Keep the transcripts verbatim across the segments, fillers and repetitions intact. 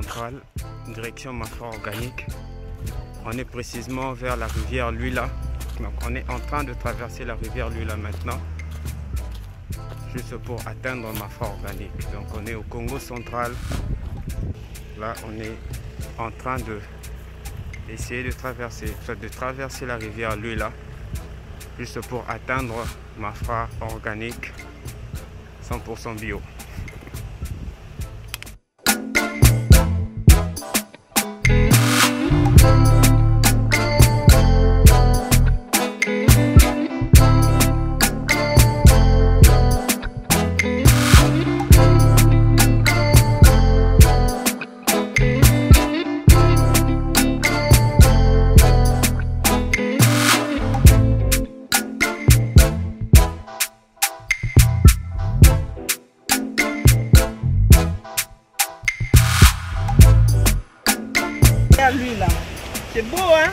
centrale, direction Mafra organique. On est précisément vers la rivière Luila. Donc on est en train de traverser la rivière Luila maintenant, juste pour atteindre Mafra organique. Donc on est au Congo central. Là on est en train de essayer de traverser, de traverser la rivière Luila, juste pour atteindre Mafra organique cent pour cent bio. Lui là, c'est beau hein.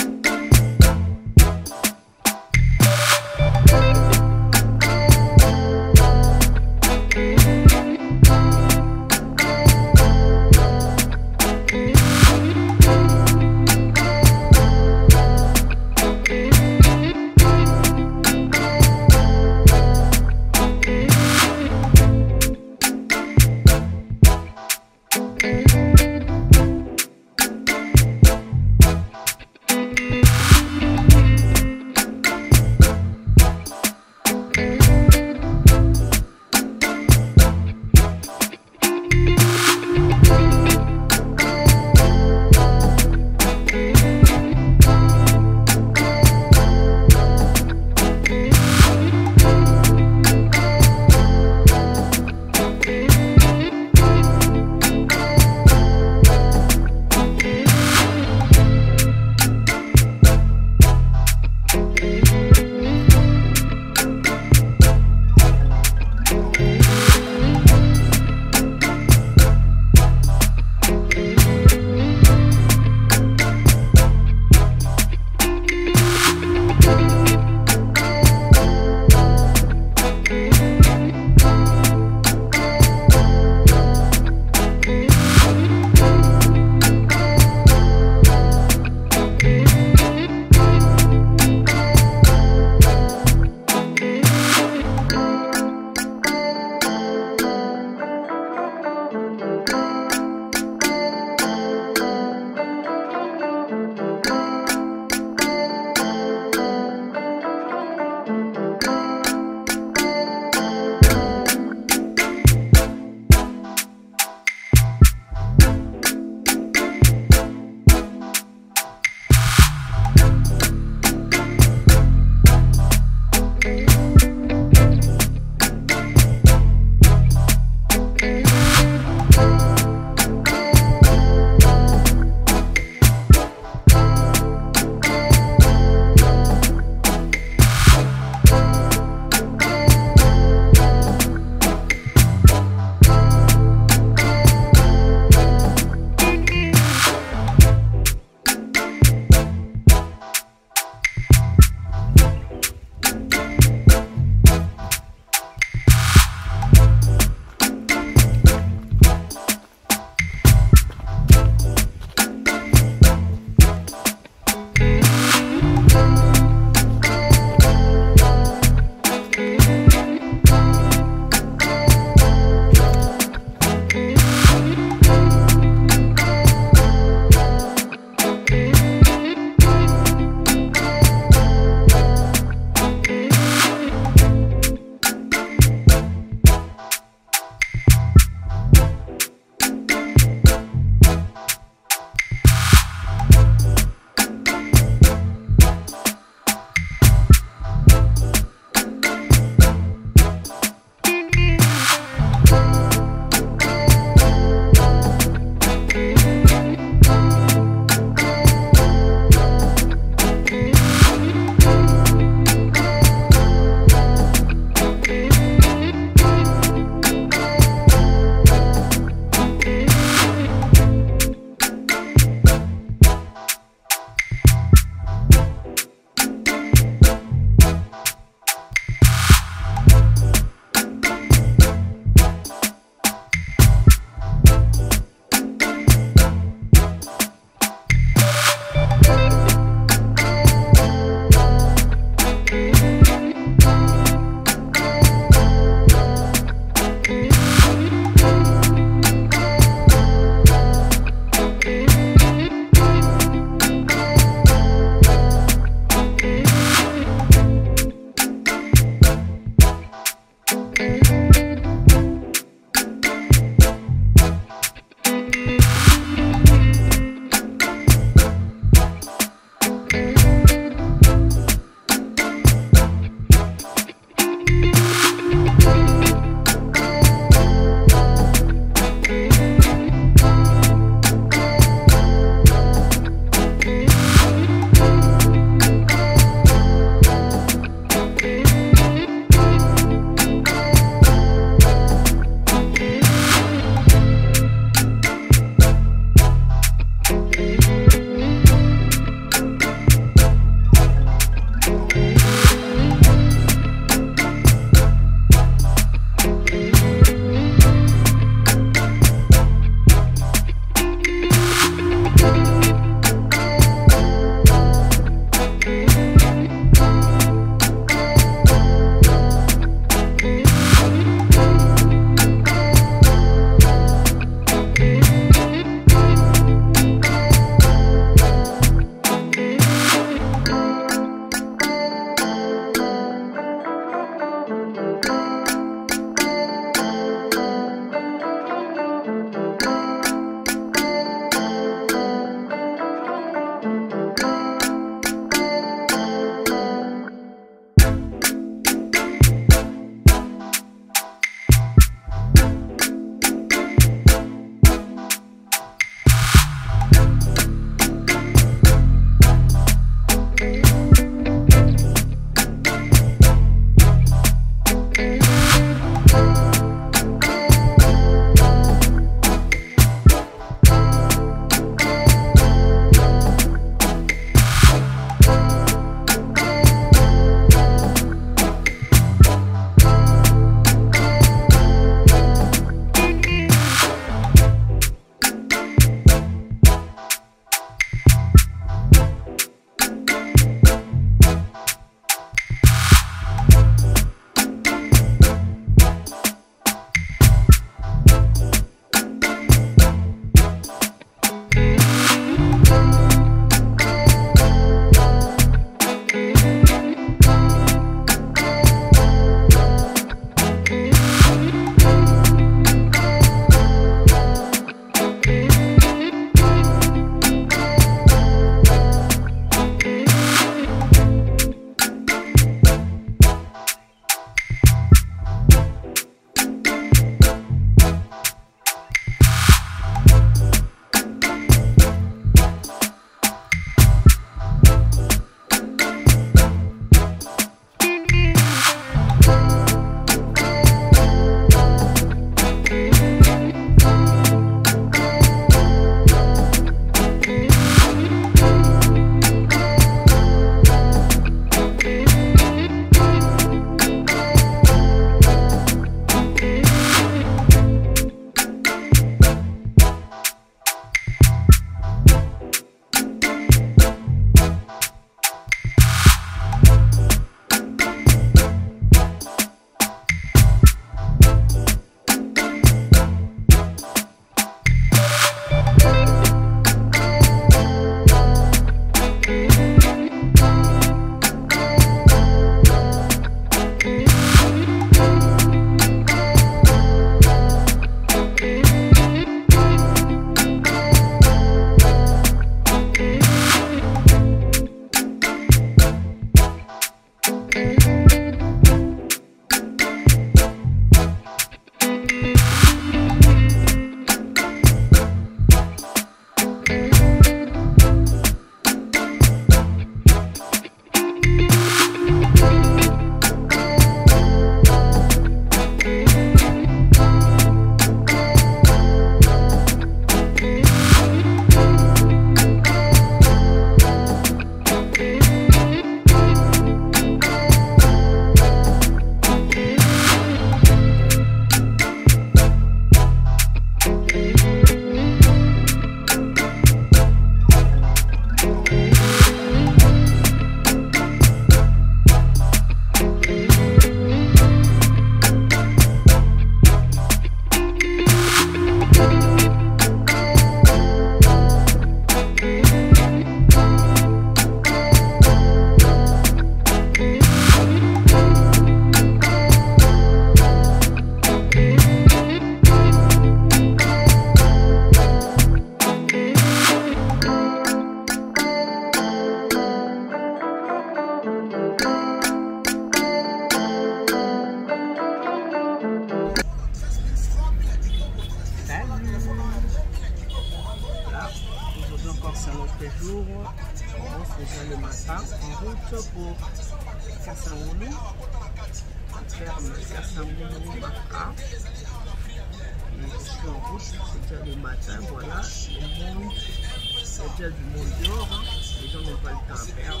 à l'autre jour, on faisait le matin en route pour Kassaoulou, ferme Kassaoulou Maka. Et je suis en route, c'est déjà le matin, voilà, le monde, c'est déjà du monde dehors, hein. Les gens n'ont pas le temps à perdre.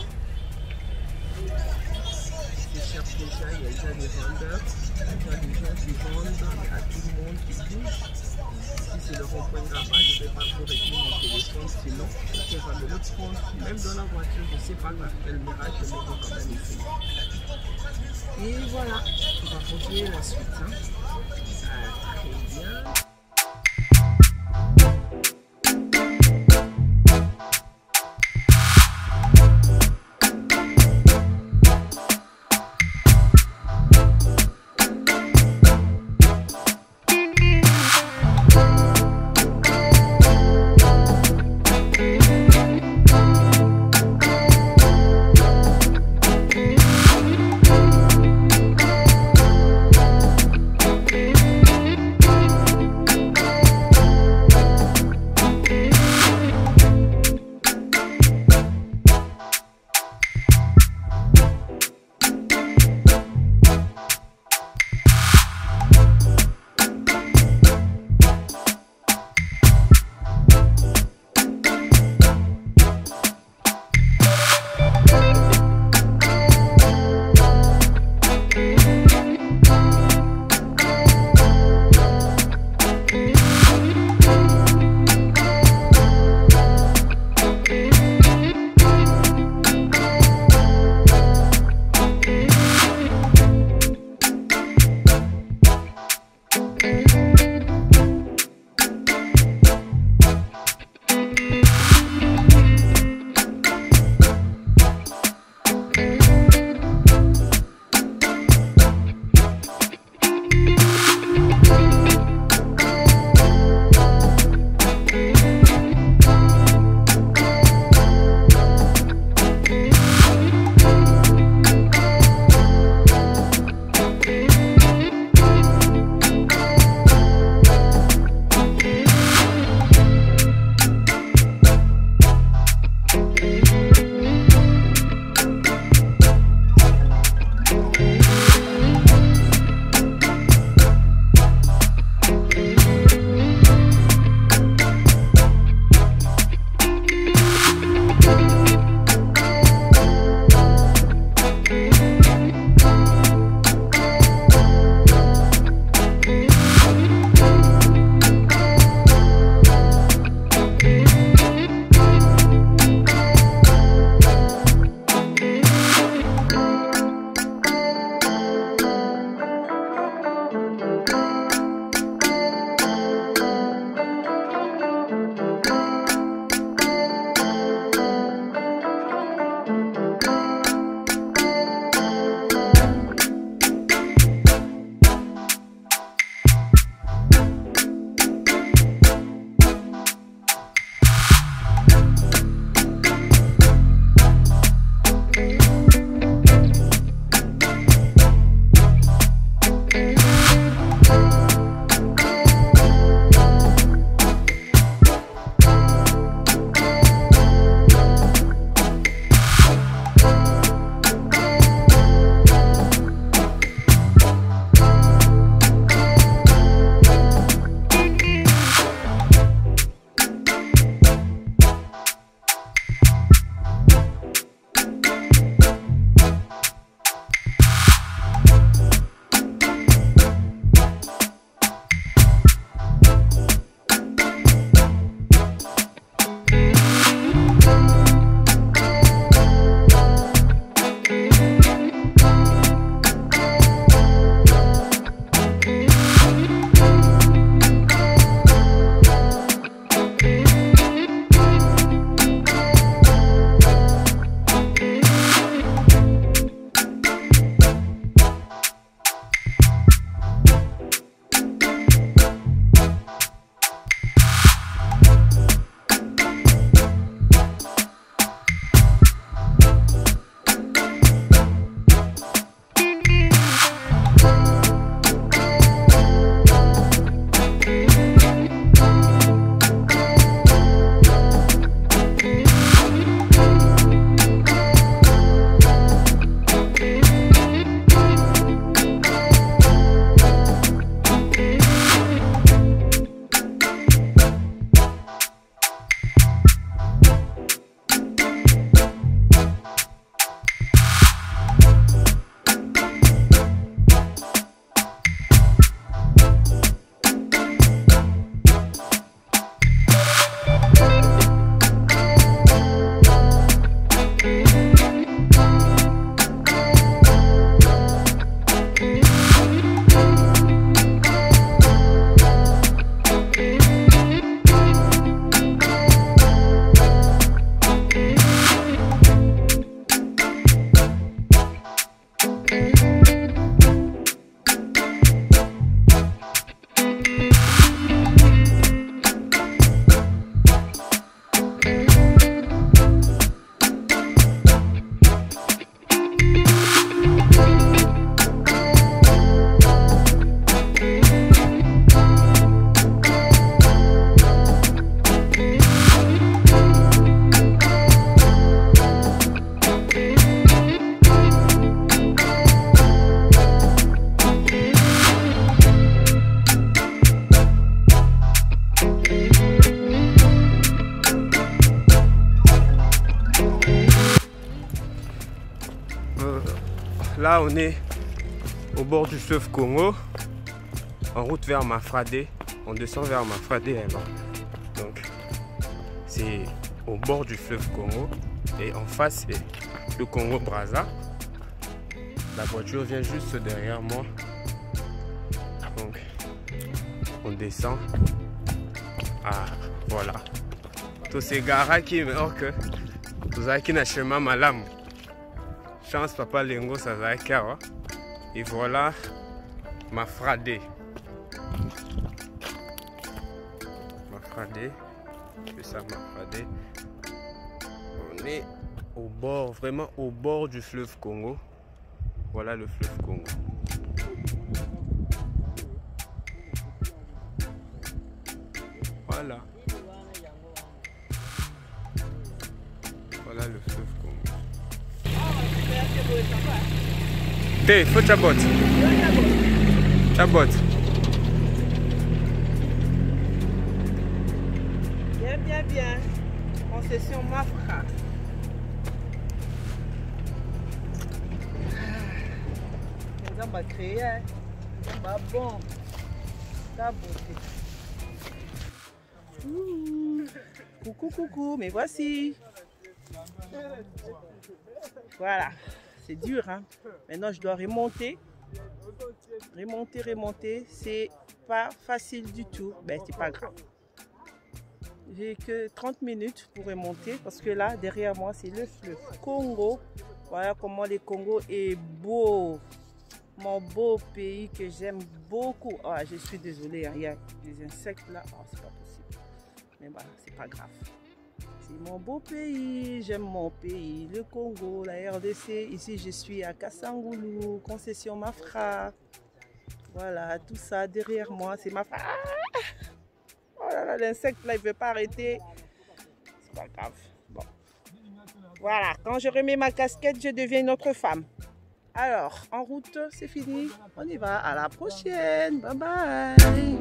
Je cherche déjà, il y a déjà des vendeurs, il y a déjà des gens qui vendent, il y a tout le monde qui bouge. Si c'est le rond-point de là-bas, je ne vais pas trop régler mon téléphone, sinon quelqu'un va me le prendre. Même dans la voiture, je ne sais pas par quel miracle, mais bon, quand même essayer. Et voilà, on va continuer la suite. Hein. Ah, très bien. là on est au bord du fleuve Congo, en route vers Mafrade. On descend vers Mafrade là-bas. Donc c'est au bord du fleuve Congo et en face c'est le Congo Brazza. La voiture vient juste derrière moi. Donc on descend. Ah voilà. Tous ces gars qui me or que tous qui n'a chemin malam. Chance papa Lengo ça va être. Et voilà Mafrade. Mafrade. C'est ça Mafrade. On est au bord, vraiment au bord du fleuve Congo. Voilà le fleuve Congo. Voilà. Voilà le fleuve Congo. Té, faut chabot. Chabot. Bien, bien, bien. Concession Mafra. On va créer, on va bon. Ta beauté. Ouh. Coucou, coucou, mais voici. Voilà, c'est dur, hein. Maintenant, je dois remonter. Remonter, remonter. C'est pas facile du tout. Ben, c'est pas grave. J'ai que trente minutes pour remonter parce que là, derrière moi, c'est le fleuve Congo. Voilà comment le Congo est beau. Mon beau pays que j'aime beaucoup. Oh, je suis désolée, hein. Il y a des insectes là. Oh, c'est pas possible. Mais voilà, c'est pas grave. C'est mon beau pays, j'aime mon pays, le Congo, la R D C. Ici, je suis à Kassangoulou, concession Mafra. Voilà, tout ça derrière moi, c'est Mafra. Oh là là, l'insecte là, il ne veut pas arrêter. C'est pas grave. Bon. Voilà, quand je remets ma casquette, je deviens une autre femme. Alors, en route, c'est fini. On y va. À la prochaine. Bye bye.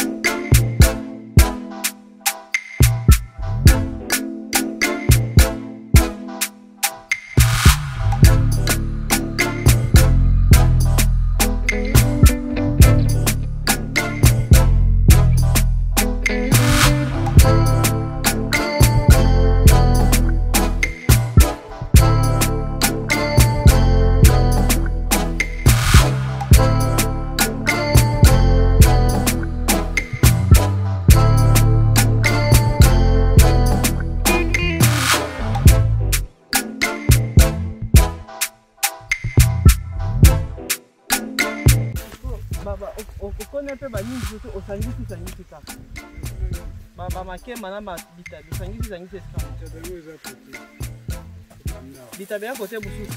On peut pas dire au sangi si sangi c'est ça. Baba maké mana ba bita au sangi si sangi c'est ça. Bita bien côté busu.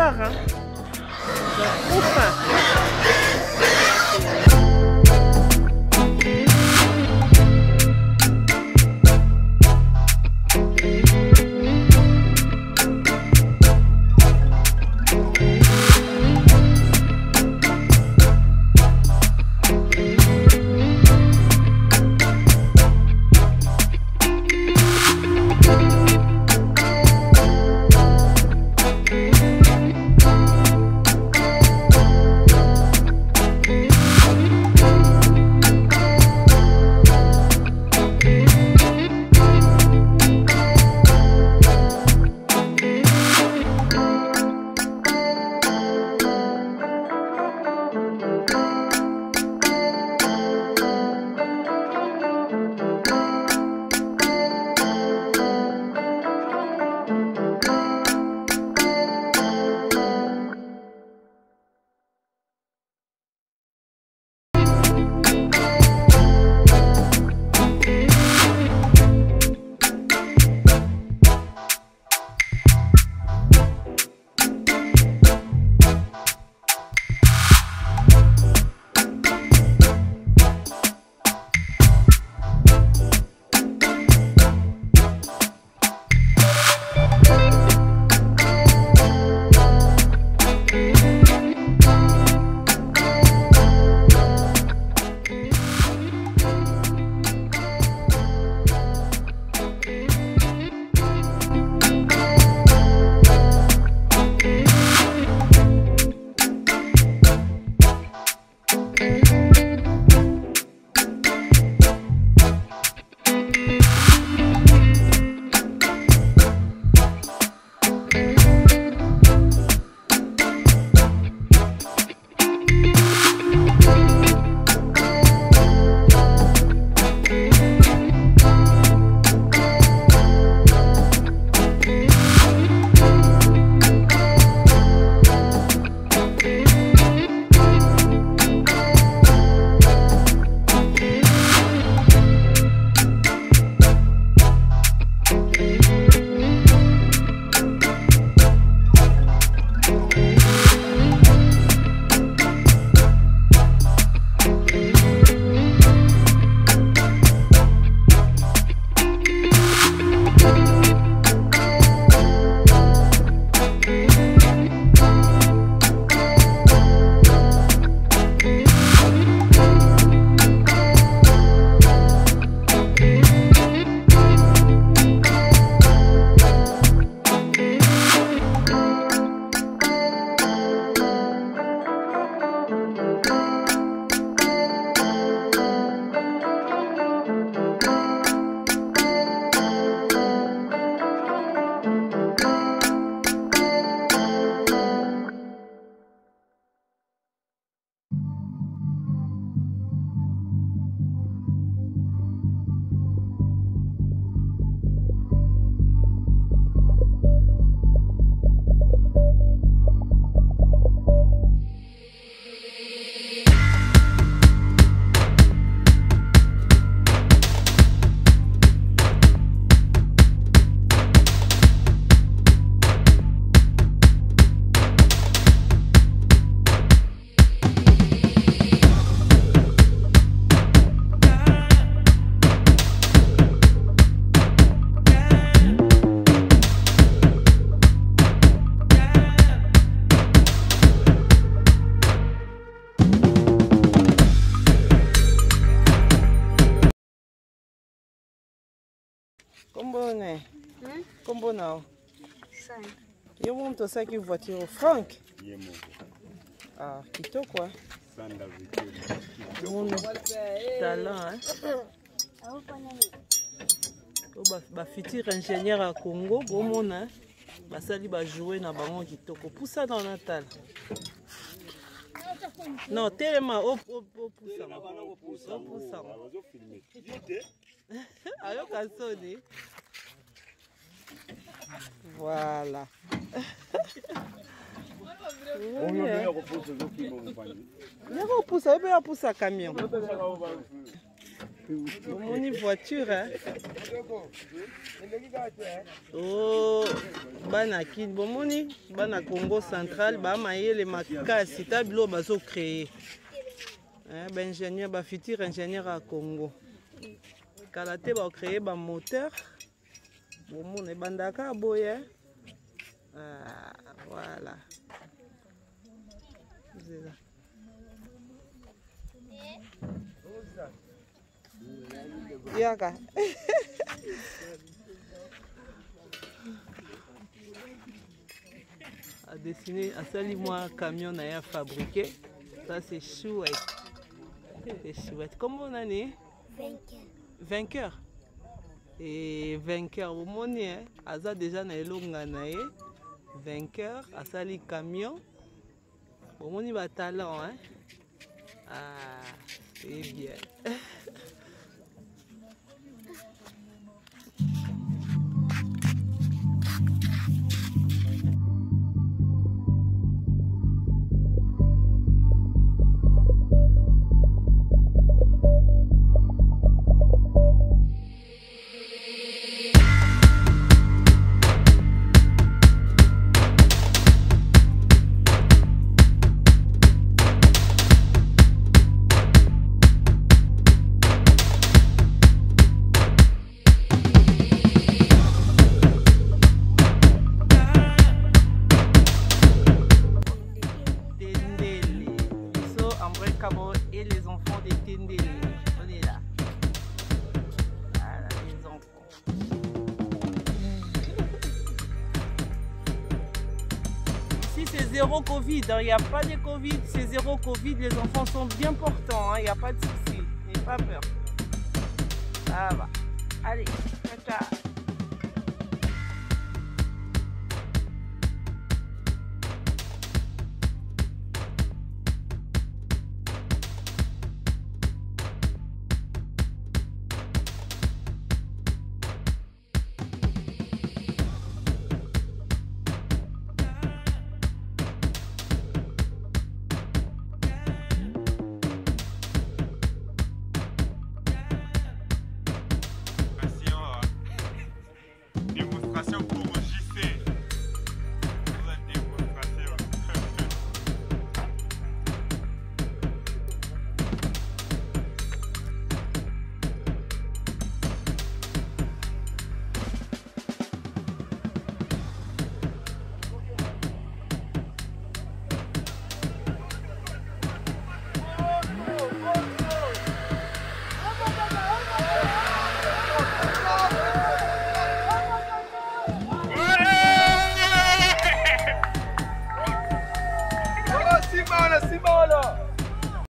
rare, hein. Trop fin. Kombo ne? Hmm? Kombo nao? Frank. Yo mtu osaki voiture Frank? Ye mungu. Ah, kitoko quoi? Sanda voiture. Mon talent, hein? Ba ba futur ingénieur à Congo, bomona. Ba sali ba jouer na bango kitoko. Poussa dans Natal. Non, tellement au au au poussa. Au poussa. Ayo kasoni. Voilà. On va poussa, on va poussa camion. Bomoni voiture, hein? Oh, bana kin, bomoni, bana Congo central, ba maïe makasi, tablo bazo créé. Hein, ben ingénieur, ba futur ingénieur à Congo. Kalate ba créé ba moteur. Bomoni bandaka boye. Ah, voilà. C'est ça. Yaka. A dessiner, à sali moi camion à fabriquer. Ça c'est chouette. C'est chouette. Comment on a né? Vainqueur. Vainqueur. Et vainqueur, vous monnaie, à ça déjà na elonga nae. Vainqueur, à sali camion. Bon, on y va talent, hein? Ah, c'est bien. Et les enfants des Tendele. On est là. Voilà, les enfants. Ici, c'est zéro Covid. Il n'y a pas de Covid. C'est zéro Covid. Les enfants sont bien portants. Il n'y a pas de souci. N'ayez pas peur. Ça va. Allez, ciao.